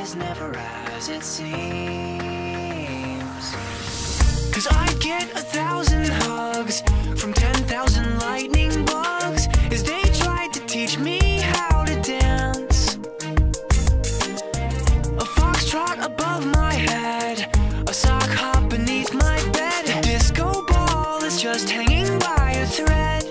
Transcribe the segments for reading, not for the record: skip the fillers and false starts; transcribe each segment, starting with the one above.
is never as it seems. 'Cause I get 1,000 hugs from 10,000 lightning bugs as they tried to teach me how to dance. A foxtrot above my head, a sock hop beneath my bed. A disco ball is just hanging by a thread.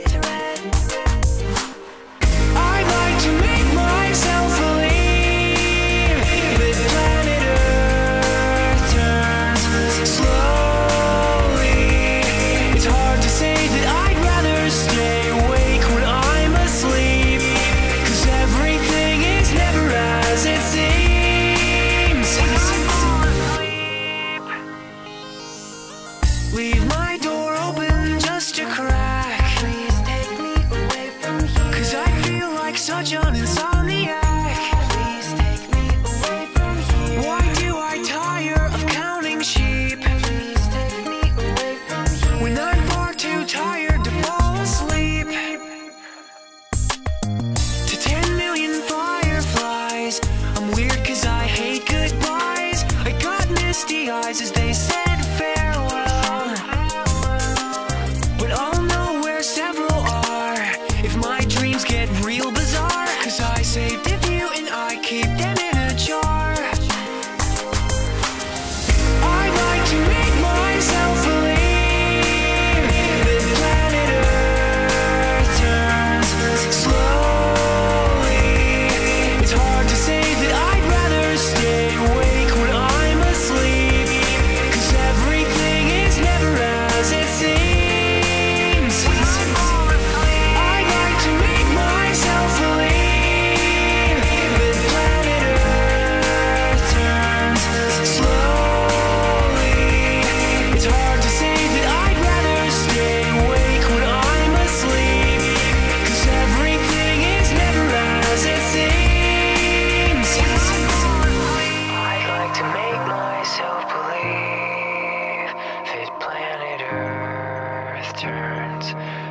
I'd like to make myself believe that planet Earth turns slowly. It's hard to say that I'd rather stay awake when I'm asleep, 'cause everything is never as it seems. Leave my door open just a crack. Please take me away from here, 'cause I feel like such an insomniac. Please take me away from here. Why do I tire of counting sheep? Please take me away from here, when I'm far too tired to fall asleep. To 10 million fireflies, I'm weird 'cause I hate goodbyes. I got misty eyes as they said farewell, but I'll know where several are if my dreams get real bizarre, 'cause I saved a few and I keep them in a jar. I'd like to make myself believe that planet Earth turns slowly. It's hard to say that I'd rather stay awake when I'm asleep, 'cause everything is never as it seems. I'd like to make myself believe that planet Earth turns slowly. It's hard to say that I'd rather stay awake when I'm asleep, 'cause everything is never as it seems. I'd like to make myself believe that planet Earth turns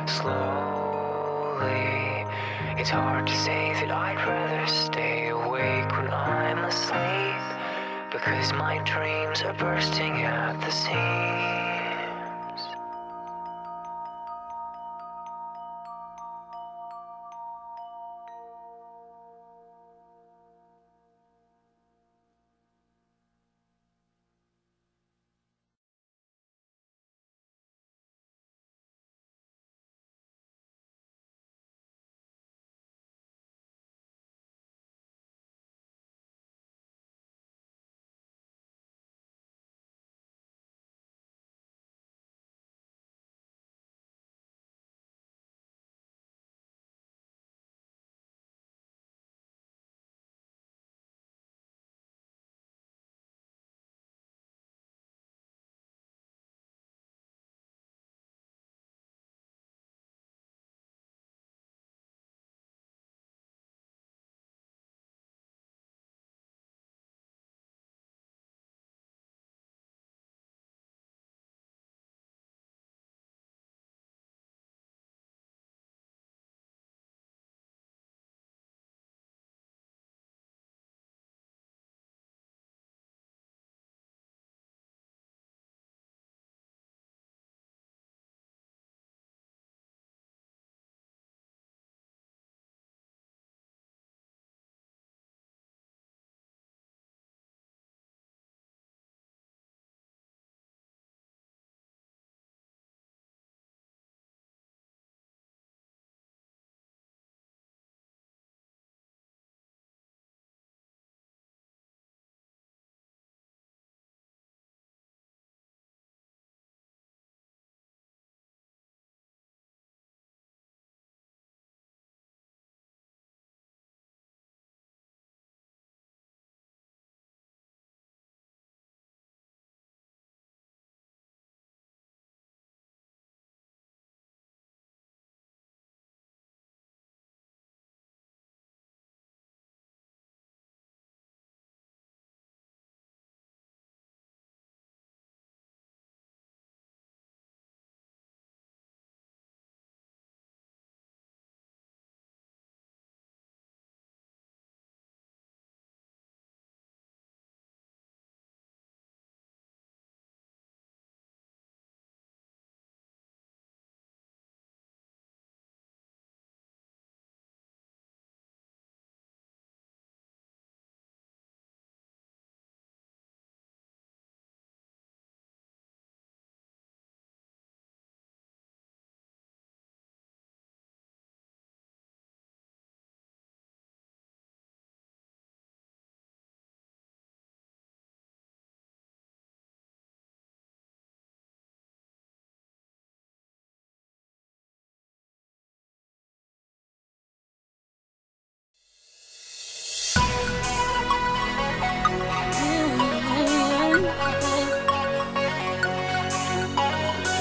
slowly. It's hard to say that I'd rather stay awake when I'm asleep, because my dreams are bursting at the seams.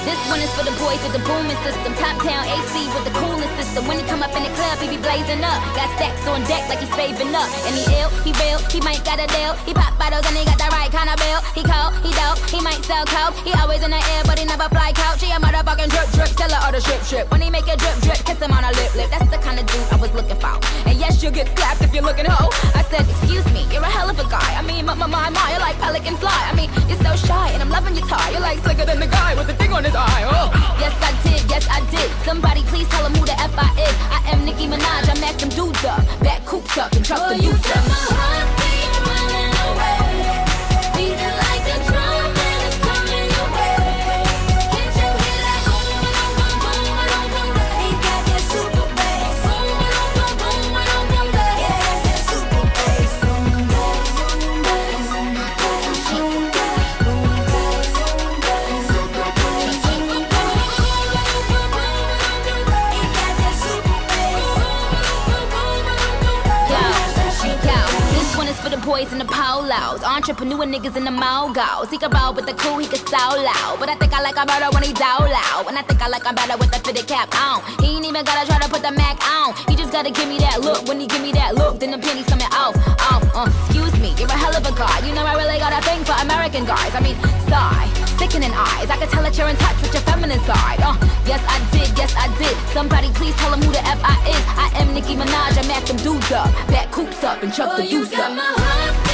This one is for the boys with the booming system. Top down AC with the coolest system. When he come up in the club, he be blazing up. Got stacks on deck like he's saving up. And he ill, he real, he might got a deal. He pop bottles and he got the right kind of bill. He cold, he dope, he might sell coke. He always in the air, but he never fly couch. He a motherfucking drip drip, seller or the strip. When he make a drip drip, kiss him on a lip. That's the kind of dude I was looking for. And yes, you'll get slapped if you're looking hoe. I said, excuse me, you're a hell of a guy. I mean, my, you're like pelican fly. I mean, you're so shy, and I'm loving your tie. You're like slicker than the guy with the thing on his eye. Oh. Yes, I did. Somebody please tell him who the F I is. I am Nicki Minaj, I mack them dudes up. Back coops up and truck the youth up. My heartbeat running away. Beating like a drum and it's coming your way. Can't you hear that boom, boom, boom, boom, boom, boom, boom? He got that super bass. Boom, boom, boom, boom, boom, boom, boom. Yeah, that's that super bass. Boom, boom, boom, boom, boom, boom, boom. For the boys in the polos, entrepreneur niggas in the mogos. He can ball with the cool, he can so loud. But I think I like him better when he down loud. And I think I like him better with the fitted cap on. He ain't even gotta try to put the Mac on. He just gotta give me that look. When he give me that look, then the pennies coming off. Excuse me, you're a hell of a guy. You know I really got a thing for American guys. I mean, sigh, sickening eyes. I can tell that you're in touch with your feminine side. Yes I did. Somebody please tell him who the F I is. I am Nicki Minaj, I mack them dudes up. Back coops up and chuck the youth up.